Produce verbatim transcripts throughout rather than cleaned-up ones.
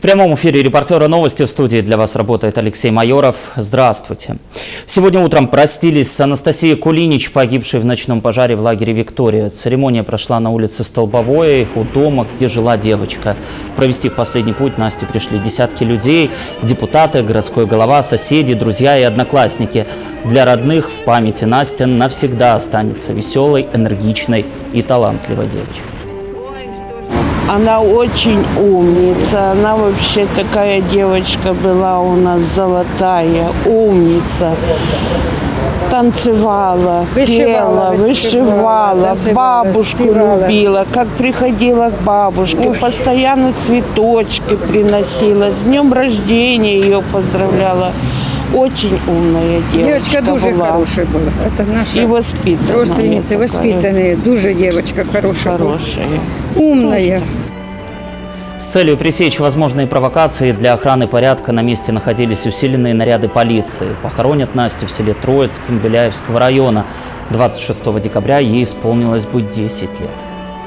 прямом эфире «Репортера новости» в студии для вас работает Алексей Майоров. Здравствуйте. Сегодня утром простились с Анастасией Кулинич, погибшей в ночном пожаре в лагере «Виктория». Церемония прошла на улице Столбовой, у дома, где жила девочка. Провести в последний путь Настю пришли десятки людей, депутаты, городской голова, соседи, друзья и одноклассники. Для родных в памяти Настя навсегда останется веселой, энергичной и талантливой девочкой. Она очень умница, она вообще такая девочка была у нас золотая, умница. Танцевала, пела, вышивала, бабушку любила, как приходила к бабушке, Ой. постоянно цветочки приносила, с днем рождения ее поздравляла. Очень умная девочка, девочка дуже была. хорошая была. Это наша и воспитанная. Родственница, воспитанная, дуже девочка хорошая. Хорошая. Умная. С целью пресечь возможные провокации для охраны порядка на месте находились усиленные наряды полиции. Похоронят Настю в селе Троицк Беляевского района. двадцать шестого декабря ей исполнилось бы десять лет.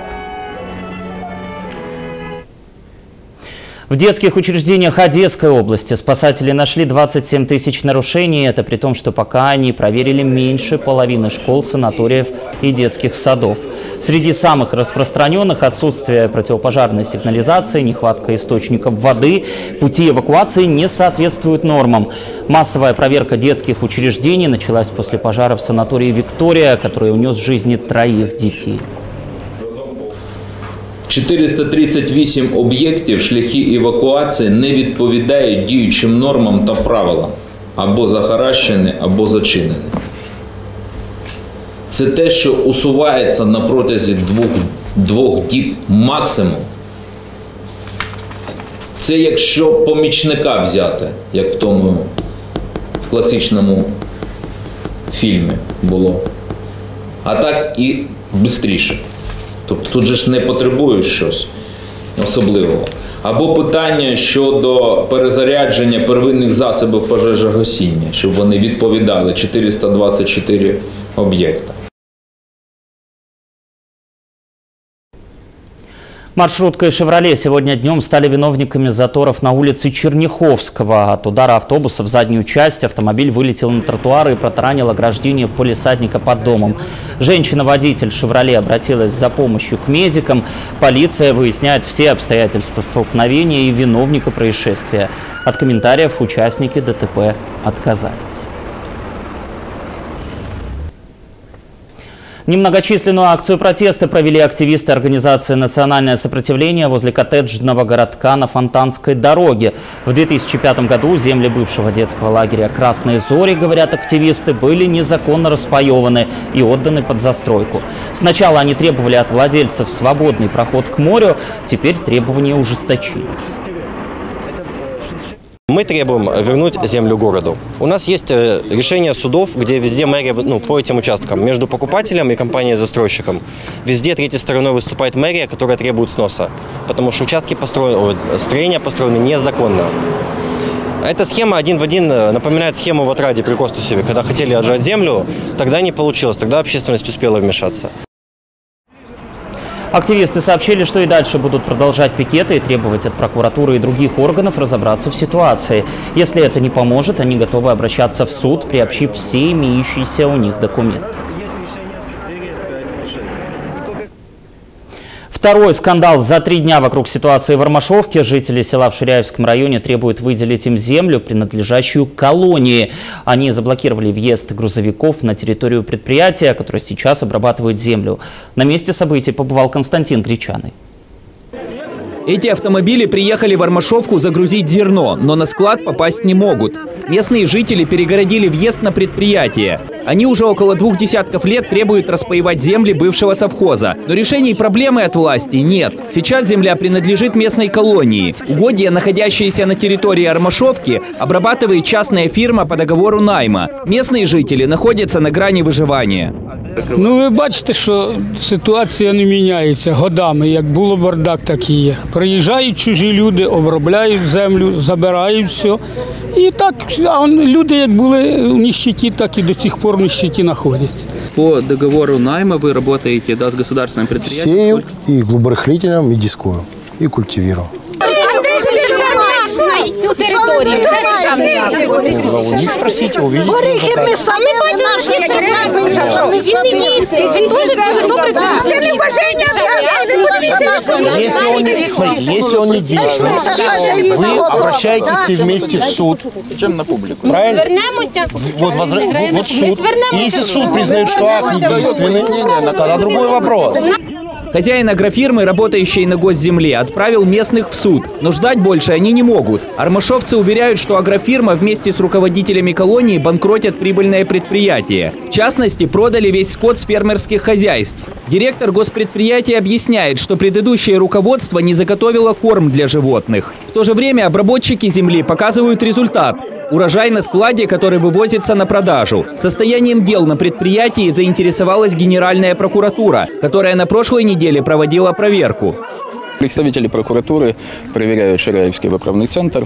В детских учреждениях Одесской области спасатели нашли двадцать семь тысяч нарушений. Это при том, что пока они проверили меньше половины школ, санаториев и детских садов. Среди самых распространенных – отсутствие противопожарной сигнализации, нехватка источников воды, пути эвакуации не соответствуют нормам. Массовая проверка детских учреждений началась после пожара в санатории «Виктория», который унес жизни троих детей. чотириста тридцять вісім об'єктів шляхи евакуації не відповідають діючим нормам та правилам, або захаращені, або зачинені. Це те, що усувається на протязі двох, двох діб максимум. Це якщо помічника взяти, як в тому в класичному фільмі було. А так і швидше. Тобто тут же ж не потребує щось особливого. Або питання щодо перезарядження первинних засобів пожежогасіння, щоб вони відповідали чотириста двадцять чотири об'єкта. Маршрутка и «Шевроле» сегодня днем стали виновниками заторов на улице Черняховского. От удара автобуса в заднюю часть автомобиль вылетел на тротуар и протаранил ограждение полисадника под домом. Женщина-водитель «Шевроле» обратилась за помощью к медикам. Полиция выясняет все обстоятельства столкновения и виновника происшествия. От комментариев участники ДТП отказались. Немногочисленную акцию протеста провели активисты организации «Национальное сопротивление» возле коттеджного городка на Фонтанской дороге. В две тысячи пятом году земли бывшего детского лагеря «Красные зори», говорят активисты, были незаконно распаеваны и отданы под застройку. Сначала они требовали от владельцев свободный проход к морю, теперь требования ужесточились. Мы требуем вернуть землю городу. У нас есть решение судов, где везде мэрия, ну, по этим участкам, между покупателем и компанией-застройщиком. Везде третьей стороной выступает мэрия, которая требует сноса, потому что участки построены, строения построены незаконно. Эта схема один в один напоминает схему в Отраде при Костусеве, когда хотели отжать землю, тогда не получилось, тогда общественность успела вмешаться. Активисты сообщили, что и дальше будут продолжать пикеты и требовать от прокуратуры и других органов разобраться в ситуации. Если это не поможет, они готовы обращаться в суд, приобщив все имеющиеся у них документы. Второй скандал за три дня вокруг ситуации в Ромашовке. Жители села в Ширяевском районе требуют выделить им землю, принадлежащую колонии. Они заблокировали въезд грузовиков на территорию предприятия, которое сейчас обрабатывает землю. На месте событий побывал Константин Гречаный. Эти автомобили приехали в Ромашовку загрузить зерно, но на склад попасть не могут. Местные жители перегородили въезд на предприятие. Они уже около двух десятков лет требуют распаевать земли бывшего совхоза. Но решений проблемы от власти нет. Сейчас земля принадлежит местной колонии. Угодья, находящиеся на территории Ромашовки, обрабатывает частная фирма по договору найма. Местные жители находятся на грани выживания. Ну, ви бачите, що ситуація не міняється годами. Як було бардак, так і є. Приїжджають чужі люди, обробляють землю, забирають все. І так, а люди, як були в нищеті, так і до цих пор в нищеті знаходяться. По договору найма вы работаете, да, с государственным предприятием? Сею и глуборыхлителем, и дискую, и культивирую. А ты цю територію? Де державний акт? У них спросите, увидите. А ми бачили, що є державний акт. Він не містить, він дуже дуже добре це. Це не вважання, Если он, не- смотрите, если он не действует, вы обращаетесь вместе в суд. Чем на публику? Правильно? Звернемося. Вот, возра- вот Ми суд. звернемося. Если суд признает, что акт недейственный, тогда другой вопрос. Хозяин агрофирмы, работающий на госземле, отправил местных в суд. Но ждать больше они не могут. Армашовцы уверяют, что агрофирма вместе с руководителями колонии банкротят прибыльное предприятие. В частности, продали весь скот с фермерских хозяйств. Директор госпредприятия объясняет, что предыдущее руководство не заготовило корм для животных. В то же время обработчики земли показывают результат. Урожай на складе, который вывозится на продажу. Состоянием дел на предприятии заинтересовалась Генеральная прокуратура, которая на прошлой неделе проводила проверку. Представители прокуратуры проверяют Ширяевский выправный центр.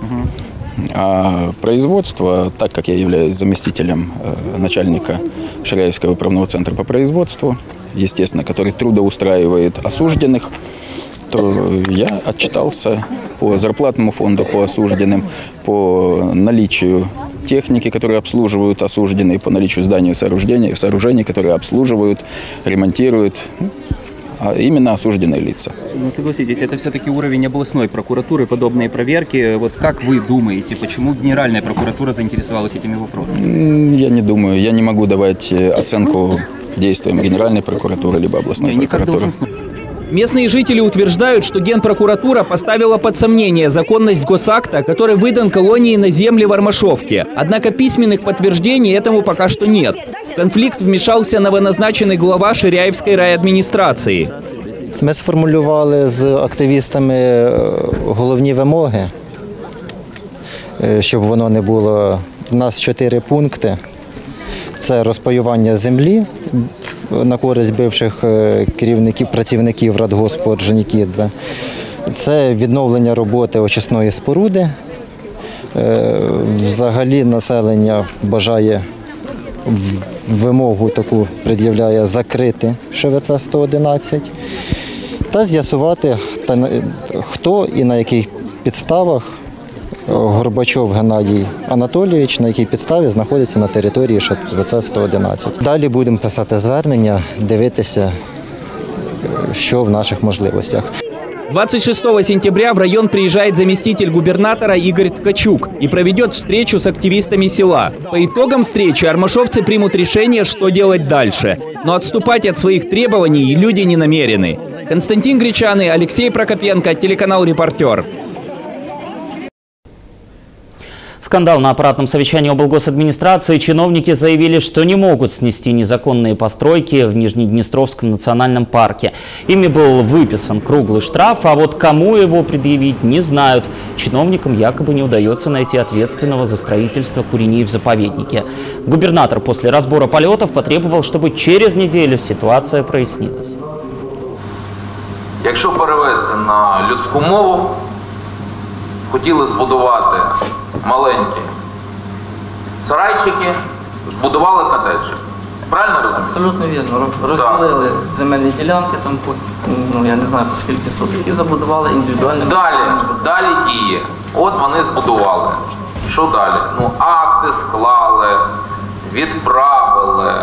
А производство, так как я являюсь заместителем начальника Ширяевского выправного центра по производству, естественно, который трудоустраивает осужденных, то я отчитался по зарплатному фонду, по осужденным, по наличию техники, которые обслуживают осужденные, по наличию зданий и сооружений, сооружений, которые обслуживают, ремонтируют, а именно осужденные лица. Ну, согласитесь, это все-таки уровень областной прокуратуры, подобные проверки. Вот как вы думаете, почему Генеральная прокуратура заинтересовалась этими вопросами? Я не думаю, я не могу давать оценку действиям Генеральной прокуратуры либо областной Не, прокуратуры. Местные жители утверждают, что Генпрокуратура поставила под сомнение законность госакта, который выдан колонии на земле в Армашовке. Однако письменных подтверждений этому пока что нет. В конфликт вмешался новоназначенный глава Ширяевской райадміністрації. Ми сформулювали з активістами головні вимоги, щоб воно не було. У нас чотири пункти. Це розпаювання землі на користь бивших керівників, працівників Радгоспу Орджонікідзе. Це відновлення роботи очисної споруди. Взагалі населення бажає вимогу таку пред'являє закрити ШВЦ сто одинадцять та з'ясувати, хто і на яких підставах Горбачов Геннадій Анатолійович, на якій підставі знаходиться на території ШВЦ сто одинадцять. Далі будемо писати звернення, дивитися, що в наших можливостях. двадцать шестого сентября в район приезжает заместитель губернатора Игорь Ткачук и проведет встречу с активистами села. По итогам встречи армашовцы примут решение, что делать дальше. Но отступать от своих требований люди не намерены. Константин Гречаны, Алексей Прокопенко, телеканал «Репортер». Скандал на аппаратном совещании облгосадминистрации. Чиновники заявили, что не могут снести незаконные постройки в Нижнеднестровском национальном парке. Ими был выписан круглый штраф, а вот кому его предъявить, не знают. Чиновникам якобы не удается найти ответственного за строительство куреней в заповеднике. Губернатор после разбора полетов потребовал, чтобы через неделю ситуация прояснилась. Якщо перевести на людську мову, хотіли збудувати маленькі сарайчики, збудували котеджі. Правильно розумію? Абсолютно вірно. Розділили так. земельні ділянки, там, ну, я не знаю, по скільки соток, і забудували індивідуально. Далі, далі діє. От вони збудували. Що далі? Ну, акти склали, відправили,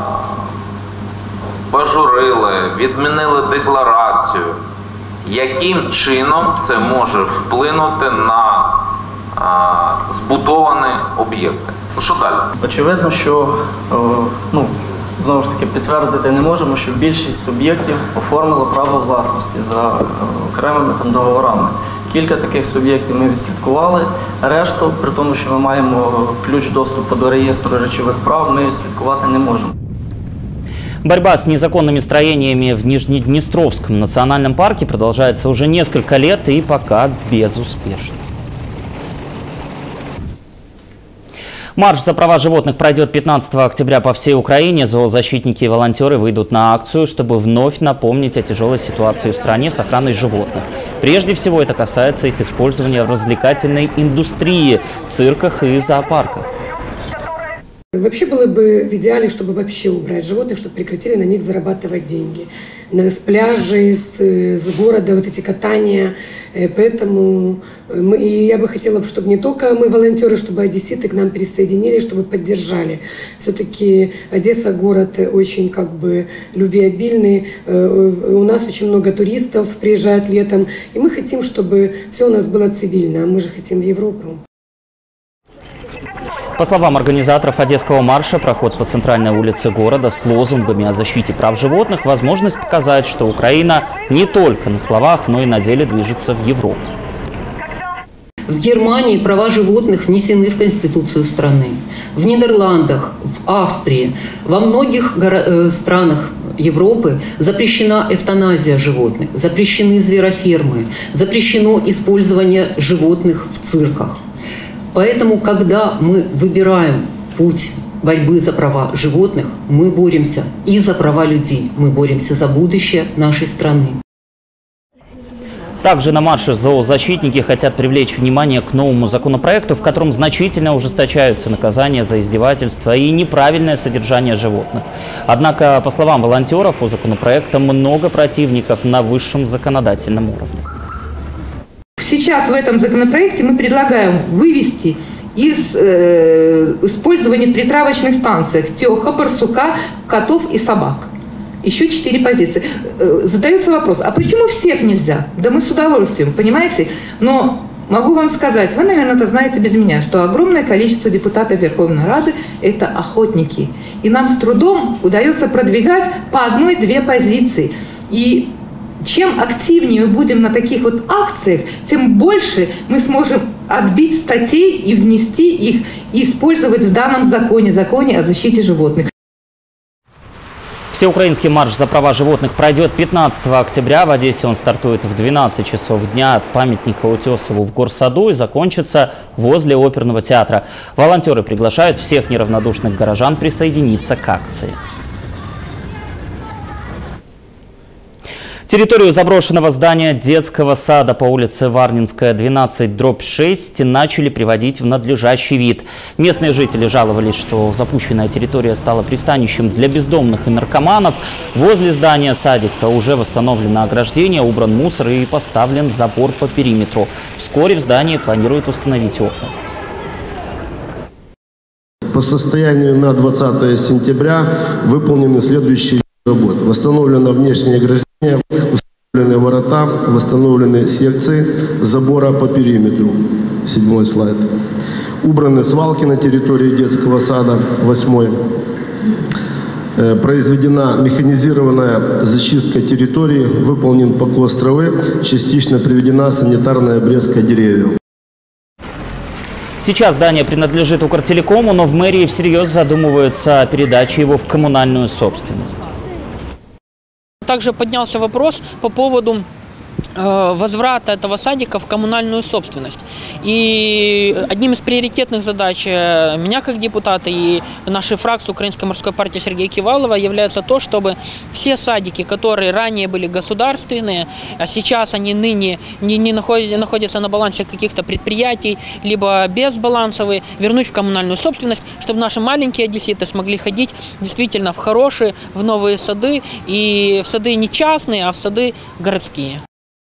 пожурили, відмінили декларацію. Яким чином це може вплинути на а, збудовані об'єкти? Що далі? Очевидно, що ну, знову ж таки підтвердити не можемо, що більшість суб'єктів оформила право власності за окремими там договорами. Кілька таких суб'єктів ми відслідкували, решту, при тому, що ми маємо ключ доступу до реєстру речових прав, ми відслідкувати не можемо. Борьба с незаконными строениями в Нижнеднестровском национальном парке продолжается уже несколько лет и пока безуспешно. Марш за права животных пройдет пятнадцатого октября по всей Украине. Зоозащитники и волонтеры выйдут на акцию, чтобы вновь напомнить о тяжелой ситуации в стране с охраной животных. Прежде всего это касается их использования в развлекательной индустрии, цирках и зоопарках. Вообще было бы в идеале, чтобы вообще убрать животных, чтобы прекратили на них зарабатывать деньги. С пляжей, с, с города, вот эти катания. Поэтому мы, и я бы хотела, чтобы не только мы, волонтеры, чтобы одесситы к нам присоединились, чтобы поддержали. Все-таки Одесса город очень как бы любвеобильный. У нас очень много туристов приезжают летом. И мы хотим, чтобы все у нас было цивильно. Мы же хотим в Европу. По словам организаторов Одесского марша, проход по центральной улице города с лозунгами о защите прав животных – возможность показать, что Украина не только на словах, но и на деле движется в Европу. В Германии права животных внесены в Конституцию страны. В Нидерландах, в Австрии, во многих странах Европы запрещена эвтаназия животных, запрещены зверофермы, запрещено использование животных в цирках. Поэтому, когда мы выбираем путь борьбы за права животных, мы боремся и за права людей, мы боремся за будущее нашей страны. Также на марше зоозащитники хотят привлечь внимание к новому законопроекту, в котором значительно ужесточаются наказания за издевательство и неправильное содержание животных. Однако, по словам волонтеров, у законопроекта много противников на высшем законодательном уровне. Сейчас в этом законопроекте мы предлагаем вывести из э, использования в притравочных станциях теха, барсука, котов и собак. Еще четыре позиции. Э, задается вопрос, а почему всех нельзя? Да мы с удовольствием, понимаете? Но могу вам сказать, вы, наверное, это знаете без меня, что огромное количество депутатов Верховной Рады – это охотники. И нам с трудом удается продвигать по одной-две позиции. И чем активнее мы будем на таких вот акциях, тем больше мы сможем отбить статей и внести их и использовать в данном законе, законе о защите животных. Всеукраинский марш за права животных пройдет пятнадцатого октября. В Одессе он стартует в двенадцать часов дня от памятника Утесову в Горсаду и закончится возле оперного театра. Волонтеры приглашают всех неравнодушных горожан присоединиться к акции. Территорию заброшенного здания детского сада по улице Варнинская, двенадцать дробь шесть начали приводить в надлежащий вид. Местные жители жаловались, что запущенная территория стала пристанищем для бездомных и наркоманов. Возле здания садика уже восстановлено ограждение, убран мусор и поставлен забор по периметру. Вскоре в здании планируют установить окна. По состоянию на двадцатое сентября выполнены следующие работы. Восстановлено внешнее ограждение, установлены ворота, восстановлены секции забора по периметру. Седьмой слайд. Убраны свалки на территории детского сада. Восьмой. Произведена механизированная зачистка территории, выполнен покос травы, частично приведена санитарная обрезка деревьев. Сейчас здание принадлежит Укртелекому, но в мэрии всерьез задумываются о передаче его в коммунальную собственность. Также поднялся вопрос по поводу возврата этого садика в коммунальную собственность. И одним из приоритетных задач меня как депутата и нашей фракции Украинской морской партии Сергея Кивалова является то, чтобы все садики, которые ранее были государственные, а сейчас они ныне не, не находят, находятся на балансе каких-то предприятий, либо безбалансовые, вернуть в коммунальную собственность, чтобы наши маленькие одесситы смогли ходить действительно в хорошие, в новые сады, и в сады не частные, а в сады городские.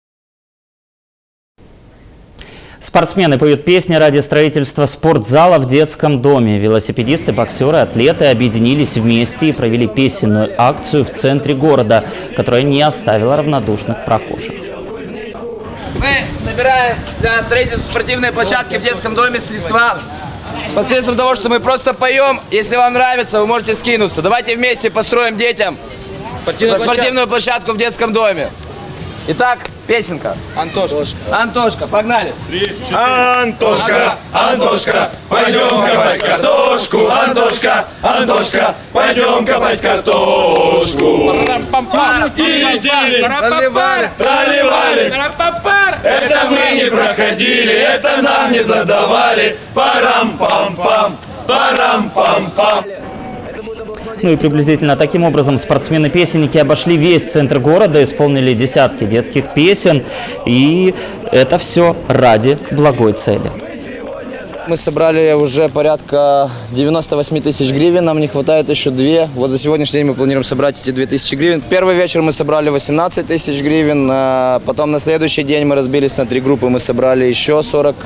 Спортсмены поют песни ради строительства спортзала в детском доме. Велосипедисты, боксеры, атлеты объединились вместе и провели песенную акцию в центре города, которая не оставила равнодушных прохожих. Мы собираем для строительства спортивной площадки в детском доме средства посредством того, что мы просто поем. Если вам нравится, вы можете скинуться. Давайте вместе построим детям спортивную, спортивную площадку в детском доме. Итак, песенка. Антошка. Антошка, погнали. Антошка, Антошка, пойдем копать картошку. Антошка, Антошка, пойдем копать картошку. Тили-тили, тролливали. Это мы не проходили, это нам не задавали. Парам-пам-пам, парам-пам-пам. Ну и приблизительно таким образом спортсмены-песенники обошли весь центр города, исполнили десятки детских песен, и это все ради благой цели. Мы собрали уже порядка девяноста восьми тысяч гривен, нам не хватает еще две. Вот за сегодняшний день мы планируем собрать эти две тысячи гривен. Первый вечер мы собрали восемнадцать тысяч гривен, а потом на следующий день мы разбились на три группы, мы собрали еще сорок.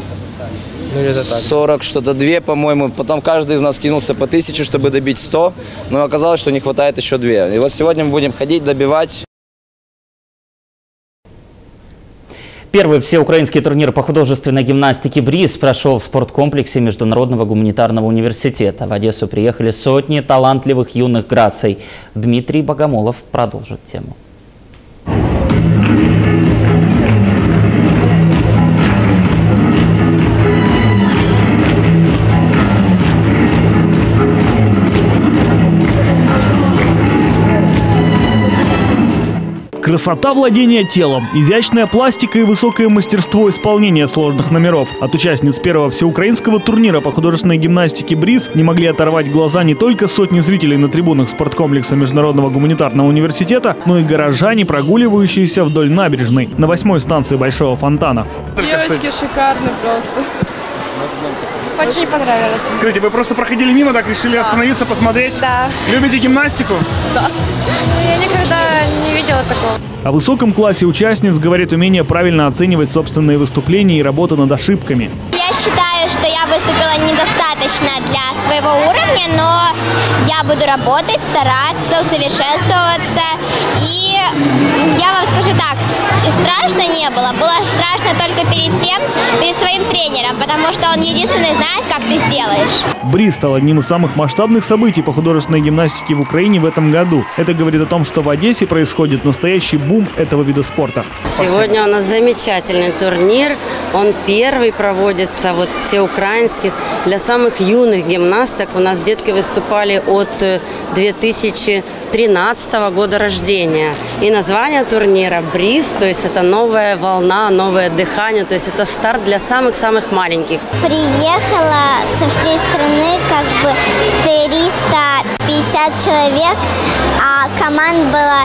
сорок, что-то две, по-моему. Потом каждый из нас кинулся по тысяче, чтобы добить сто, но оказалось, что не хватает еще две. И вот сегодня мы будем ходить, добивать. Первый всеукраинский турнир по художественной гимнастике «Бриз» прошел в спорткомплексе Международного гуманитарного университета. В Одессу приехали сотни талантливых юных граций. Дмитрий Богомолов продолжит тему. Красота владения телом, изящная пластика и высокое мастерство исполнения сложных номеров. От участниц первого всеукраинского турнира по художественной гимнастике «Бриз» не могли оторвать глаза не только сотни зрителей на трибунах спорткомплекса Международного гуманитарного университета, но и горожане, прогуливающиеся вдоль набережной на восьмой станции Большого фонтана. Девочки шикарны просто. Очень понравилось. Скажите, вы просто проходили мимо, так решили да. остановиться, посмотреть? Да. Любите гимнастику? Да. Я никогда не видела такого. О высоком классе участниц говорит умение правильно оценивать собственные выступления и работа над ошибками. Я считаю, что я выступила недостаточно для своего уровня, но я буду работать, стараться, усовершенствоваться. И я вам скажу так, страшно не было. Было страшно только перед тем, перед своим тренером, потому что он единственный знает, как ты сделаешь. «Бриз» стал одним из самых масштабных событий по художественной гимнастике в Украине в этом году. Это говорит о том, что в Одессе происходит настоящий бум этого вида спорта. Сегодня у нас замечательный турнир. Он первый проводится вот всеукраинских для самых юных гимнасток. У нас детки выступали от две тысячи тринадцатого года рождения. И название турнира «Бриз», то есть это новая волна, новое дыхание, то есть это старт для самых-самых маленьких. Приехала со всей страны как бы триста пятьдесят человек, а команд было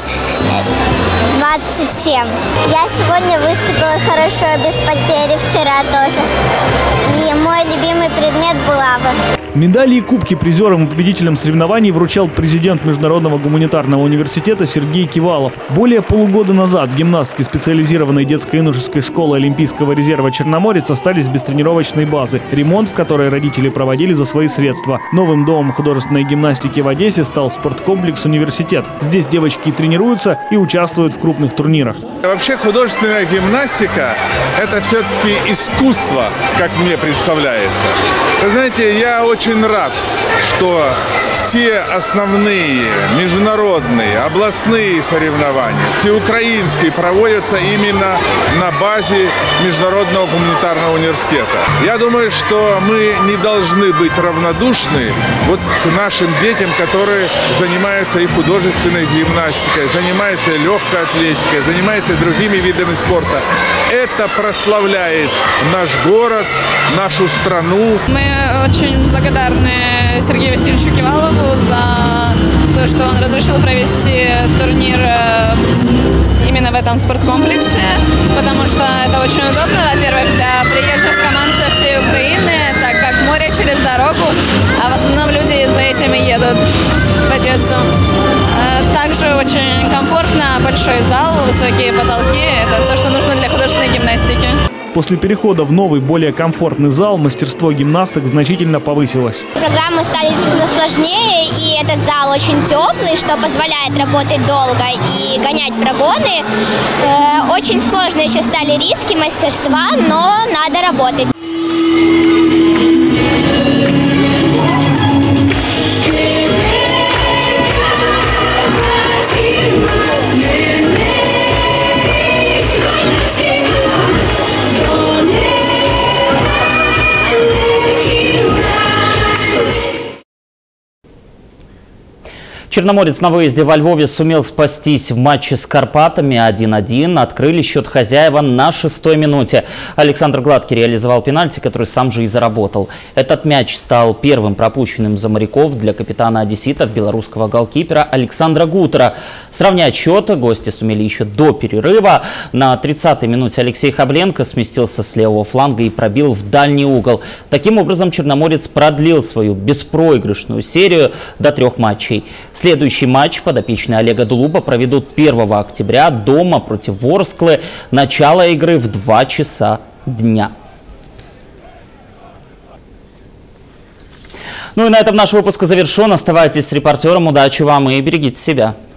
двадцать семь. Я сегодня выступила хорошо, без потери, вчера тоже. И мой любимый предмет – булавы. Медали и кубки призерам и победителям соревнований вручал президент Международного гуманитарного университета Сергей Кивалов. Более полугода назад гимнастки специализированной детской и юношеской школы Олимпийского резерва «Черноморец» остались без тренировочной базы, ремонт в которой родители проводили за свои средства. Новым домом художественной гимнастики в Одессе стал спорткомплекс «Университет». Здесь девочки тренируются и участвуют в крупных турнирах. Вообще художественная гимнастика – это все-таки искусство, как мне представляется. Вы знаете, я очень рад, что все основные международные, областные соревнования, всеукраинские, проводятся именно на базе Международного гуманитарного университета. Я думаю, что мы не должны быть равнодушны вот к нашим детям, которые занимаются и художественной гимнастикой, занимаются и легкой атлетикой, занимаются другими видами спорта. Это прославляет наш город, нашу страну. Мы очень благодарны Сергею Васильевичу Кивалову за то, что он разрешил провести турнир именно в этом спорткомплексе, потому что это очень удобно, во-первых, для приезжих команд со всей Украины, так как море через дорогу, а в основном люди за этим и едут в Одессу. Также очень комфортно, большой зал, высокие потолки, это все, что нужно для художественной гимнастики. После перехода в новый, более комфортный зал мастерство гимнасток значительно повысилось. Программы стали действительно сложнее, и этот зал очень теплый, что позволяет работать долго и гонять прогоны. Э, очень сложные еще стали риски мастерства, но надо работать. Черноморец на выезде во Львове сумел спастись в матче с Карпатами один один. Открыли счет хозяева на шестой минуте. Александр Гладкий реализовал пенальти, который сам же и заработал. Этот мяч стал первым пропущенным за моряков для капитана одесситов, белорусского голкипера Александра Гутера. Сравнять счет гости сумели еще до перерыва. На тридцатой минуте Алексей Хабленко сместился с левого фланга и пробил в дальний угол. Таким образом, Черноморец продлил свою беспроигрышную серию до трех матчей. Следующий матч подопечные Олега Дулуба проведут первого октября дома против Ворсклы. Начало игры в два часа дня. Ну и на этом наш выпуск завершен. Оставайтесь с репортером. Удачи вам и берегите себя.